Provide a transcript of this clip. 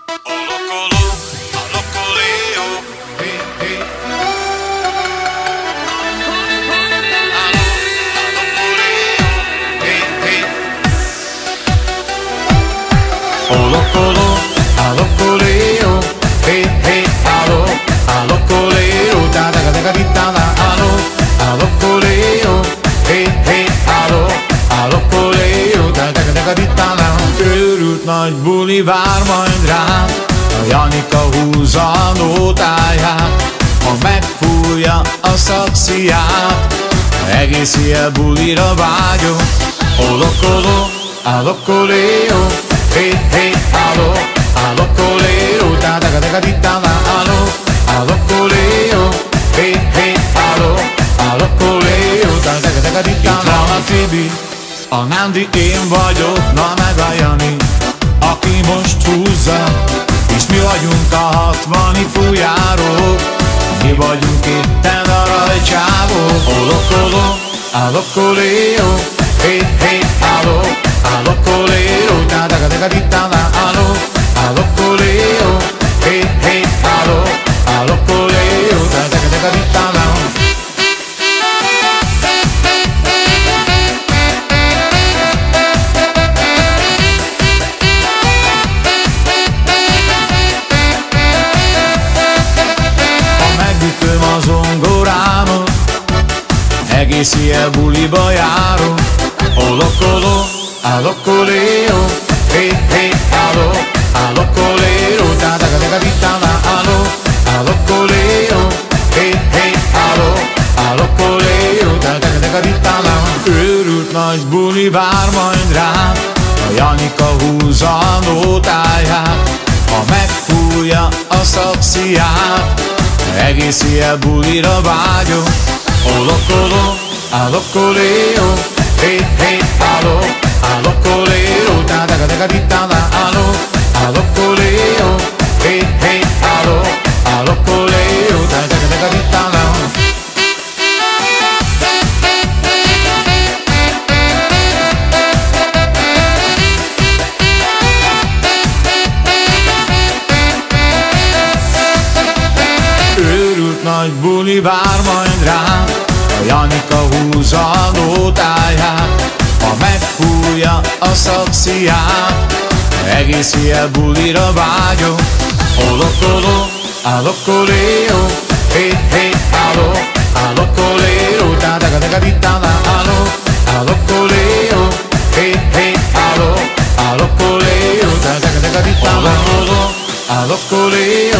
A Lokoléo, hey, hey. A Lokoléo, hey, hey, allo, a Lokoléo, da da da da da da, allo, a Lokoléo, hey, hey, allo, a Lokoléo, da da da da da. Őrült nagy buli vár majd rám, a Janika húzza a nótáját, ha megfújja a szaxiát, egész ilyen bulira vágyom. A Lokoléo, hey, hey, allo, a Lokoléo, da da da da da, allo, a Lokoléo, hey, hey, allo, a Lokoléo, da da da da da. Itt van a Tibi, a Nándi én vagyok, na meg a Jani, aki most húzza, és mi vagyunk a Hatvani fújárók, mi vagyunk itten a rajcsávók. A Lokoléo, hey, hey, allo, a Lokoléo, da da da da da, allo, a Lokoléo, hey, hey, allo, a Lokoléo, da da da da da. Megütöm a zongorámat, egész ilyen buliba járok. A Lokoléo, hey, hey, allo, a Lokoléo, da da da da da, allo, a Lokoléo, hey, hey, allo, a Lokoléo, da da da da. Őrült nagy buli vár majd rám, a Janika húzza a nótáját, ha megfújja a szaxiát, egész ilyen bulira vágyom. A Lokoléo, hey, hey, allo, a Lokoléo, da da da da, allo, a Lokoléo, hey, hey, allo, a Lokoléo, da da da da. Őrült nagy buli vár majd rám, a Janika húzza a nótáját, ha megfújja a szaxiát, egész ilyen bulira vágyom. A Lokoléo, hey, hey, allo, a Lokoléo, da da da da, allo, a Lokoléo, hey, hey, allo, a Lokoléo, da da da da. A Lokoléo.